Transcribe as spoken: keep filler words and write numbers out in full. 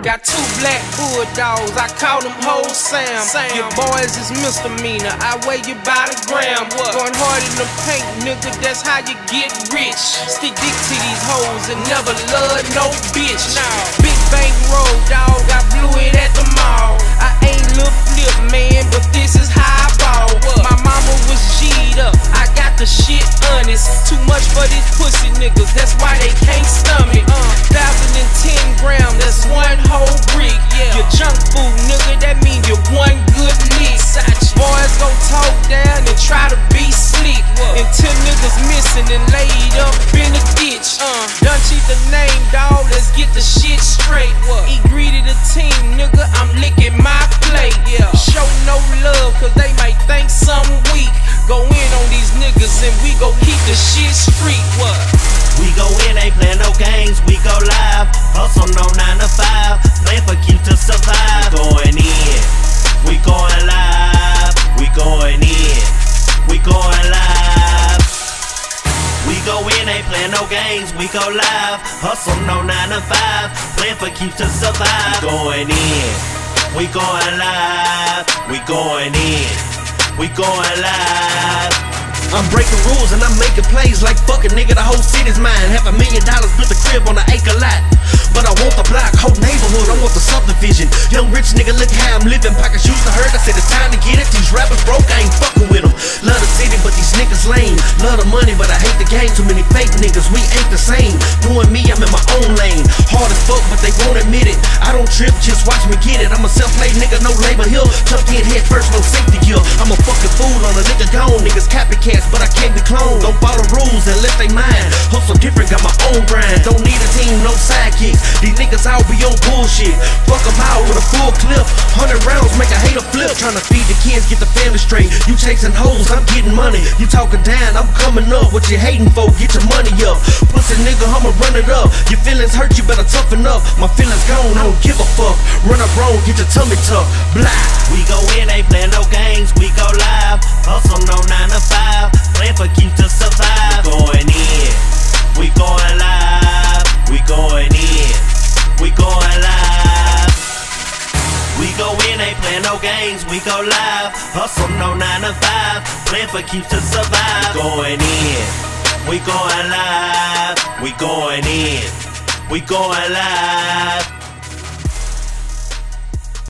Got two black bulldogs, I call them whole Sam. Your boys is misdemeanor, I weigh you by the gram. Going hard in the paint, nigga, that's how you get rich. Stick dick to these hoes and never love no bitch. Big bank roll, dog, I blew it at the mall. I ain't Lil Flip, man, but this is how I ball. My mama was G'd up, I got the shit honest. Too much for these pussy niggas, that's why they can't stomach. Thousand and ten grams, that's one whole brick. Your junk food, nigga, that mean you one good lick. Boys gon' talk down and try to be slick. Until niggas missing and laid up in the ditch. Done cheat the name, dawg, let's get the shit straight. Eat greedy the team, nigga, I'm licking my plate. Show no love, cause they might think something weak. Go in on these niggas and we gon' keep the shit street. What? We go in, ain't playin' no games, we go live. Hustle no nine to five, plan for keep to survive. Going in, we going live, we going in, we going live. We go in, ain't playin' no games, we go live. Hustle no nine to five, plan for keep to survive. Going in, we going live, we going in, we going live. I'm breaking rules and I'm making plays like fuck a nigga, the whole city's mine. Half a million dollars built a crib on an acre lot. But I want the block, whole neighborhood, I want the subdivision. Young rich nigga, look how I'm living. Pockets used to hurt, I said it's time to get it. These rappers broke, I ain't fucking with them. Love the city, but these niggas lame. Love the money, but I hate the game. Too many fake niggas, we ain't the same. Doing me, I'm in my own lane. Hard as fuck, but they won't admit it. I don't trip, just watch me get it. I'm a self-made nigga, no labor here. Tucked in head first, no safety gear. I'm a fucking fool on a nigga gone. Niggas copycats, but I can't be cloned. Don't follow rules unless they mine. Hustle different, got my own grind. Don't need a team, no sidekicks. These niggas all be on bullshit. Fuck them out with a full clip. Hundred rounds make a hater flip. Tryna feed the kids, get the family straight. You chasing hoes, I'm getting money. You talking down, I'm coming up. What you hating for? Get your money up. Pussy nigga, I'ma run it up. Your feelings hurt, you better toughen up. My feelings gone, I don't give a fuck. Run up wrong, get your tummy tucked. Blah. We go in, ain't playin' no games, we go live. Hustle no nine to five, plan for keep to survive. Going in, we going live, we going in, we going live. We go in, ain't playin' no games, we go live. Hustle no nine to five, plan for keep to survive. Going in, we going live, we going in, we going live.